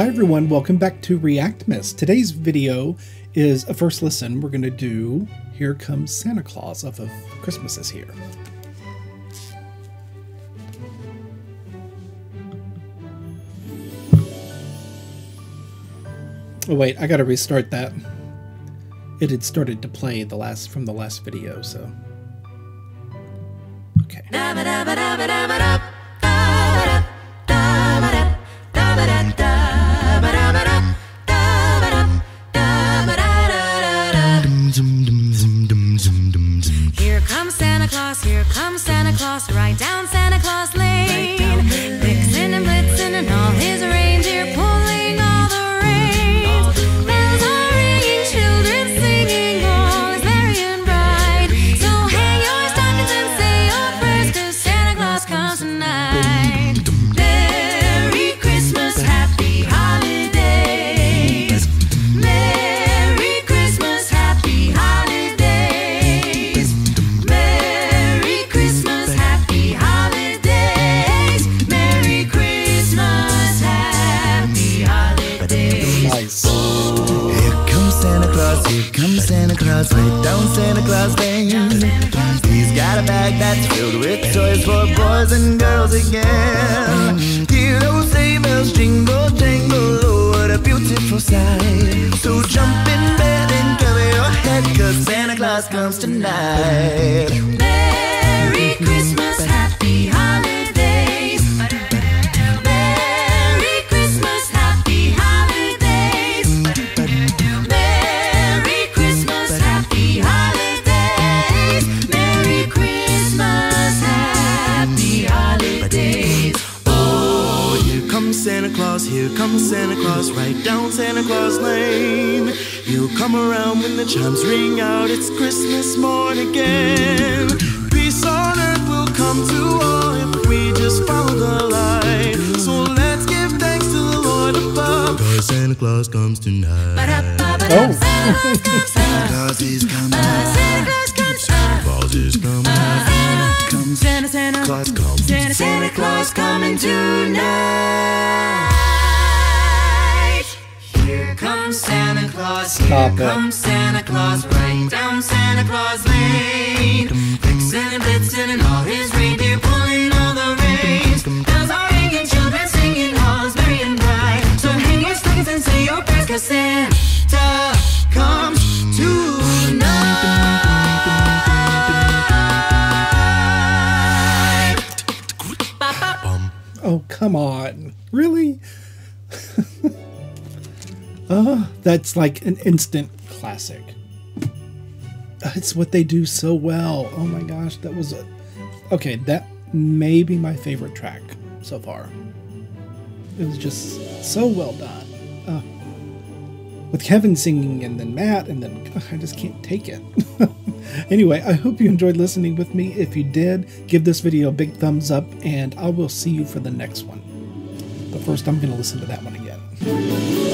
Hi everyone, welcome back to Reactmas. Today's video is a first listen. We're going to do Here Comes Santa Claus off of Christmas Is Here. Oh wait, I gotta restart that. It had started to play from the last video, so... Okay. Here comes Santa Claus, right down Santa Claus Lane. Vixen and Blitzen and all his reindeer pulling all the reins. Bells are ringing, children singing, all is merry and bright. So hang your stockings and say your prayers, 'cause Santa Claus comes tonight. Merry Christmas, happy holidays. Merry Christmas, happy holidays. Merry Christmas, happy holidays. Merry Christmas, happy holidays. Nice. Here comes Santa Claus, right down Santa Claus Lane. He's got a bag that's filled with toys for boys and girls again. Hear those sleigh bells jingle, jangle, oh, what a beautiful sight. So jump in bed and cover your head, 'cause Santa Claus comes tonight. Merry Christmas, happy holidays. Merry Christmas, happy holidays. Merry Christmas, happy holidays. Merry Christmas, happy holidays. Oh, here comes Santa Claus, right down Santa Claus Lane. He'll come around when the chimes ring out, it's Christmas morn again. Peace on earth will come to all if we just follow the light. So let's give thanks to the Lord above, 'cause Santa Claus comes tonight. Oh. Santa Claus He's coming. Santa Claus comes. Claus is coming. Comes. Santa Claus comes. Santa Claus coming tonight. Here comes Santa Claus. Here Stop it. comes Santa Claus, right down Santa Claus Lane. Vixen and Blitzen and all his reindeer pulling all the reins. Bells are ringing, children singing, all is merry and bright. So hang your stockings and say your prayers, 'cause Santa comes tonight. Oh, come on. Really? That's like an instant classic. It's what they do so well. Oh my gosh, that was a... Okay, that may be my favorite track so far. It was just so well done. With Kevin singing and then Matt and then... I just can't take it. Anyway, I hope you enjoyed listening with me. If you did, give this video a big thumbs up and I will see you for the next one. But first, I'm going to listen to that one again.